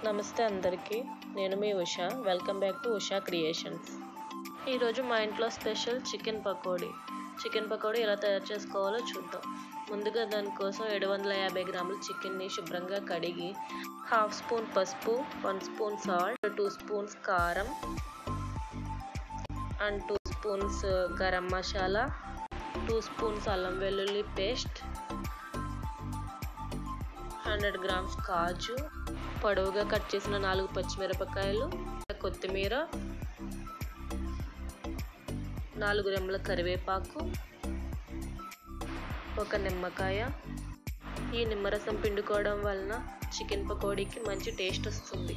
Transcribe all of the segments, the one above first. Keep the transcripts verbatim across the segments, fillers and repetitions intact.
నమస్తే అందరికీ, నేను మీ Usha. Welcome back to Usha creations. ఈరోజు మా ఇంట్లో special chicken pakodi. Chicken pakodi ఎలా తయారు చేసుకోవాలో చూద్దాం. ముందుగా దానికోసం ఏడు వందల యాభై గ్రాముల చికెన్ని శుభ్రంగా కడిగి హాఫ్ స్పూన్ పసుపు, one spoon salt, two spoons కారం and two spoons garam masala, two spoons అల్లం వెల్లుల్లి పేస్ట్, హండ్రెడ్ గ్రామ్స్ కాజు, పొడవుగా కట్ చేసిన నాలుగు పచ్చిమిరపకాయలు, కొత్తిమీర, నాలుగు రెమ్మల కరివేపాకు, ఒక నిమ్మకాయ. ఈ నిమ్మరసం పిండుకోవడం వలన చికెన్ పకోడీకి మంచి టేస్ట్ వస్తుంది.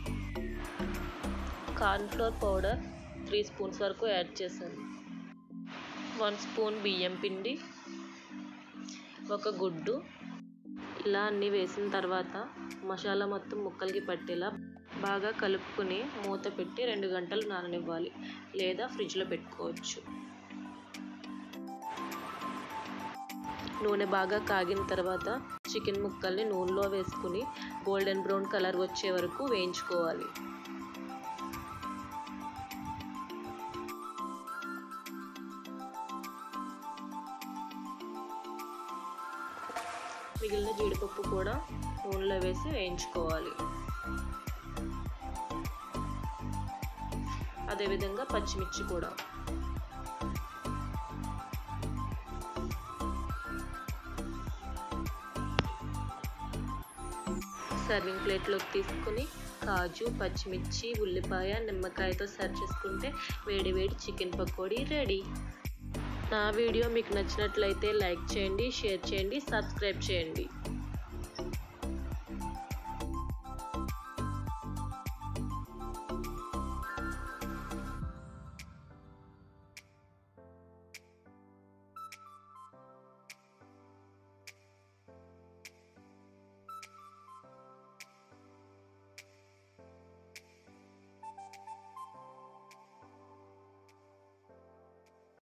కార్న్ఫ్లోర్ పౌడర్ త్రీ స్పూన్స్ వరకు యాడ్ చేశాను. వన్ స్పూన్ బియ్యం పిండి, ఒక గుడ్డు. ఇలా అన్నీ వేసిన తర్వాత మసాలా మొత్తం ముక్కలకి పట్టేలా బాగా కలుపుకొని మూత పెట్టి రెండు గంటలు నాననివ్వాలి, లేదా ఫ్రిడ్జ్లో పెట్టుకోవచ్చు. నూనె బాగా కాగిన తర్వాత చికెన్ ముక్కల్ని నూనెలో వేసుకుని గోల్డెన్ బ్రౌన్ కలర్ వచ్చే వరకు వేయించుకోవాలి. మిగిలిన జీడిపప్పు కూడా నూనెలో వేసి వేయించుకోవాలి. అదేవిధంగా పచ్చిమిర్చి కూడా. సర్వింగ్ ప్లేట్లోకి తీసుకుని కాజు, పచ్చిమిర్చి, ఉల్లిపాయ, నిమ్మకాయతో సర్వ్ చేసుకుంటే వేడి వేడి చికెన్ పకోడీ రెడీ. నా వీడియో మీకు నచ్చినట్లయితే లైక్ చేయండి, షేర్ చేయండి, సబ్స్క్రైబ్ చేయండి.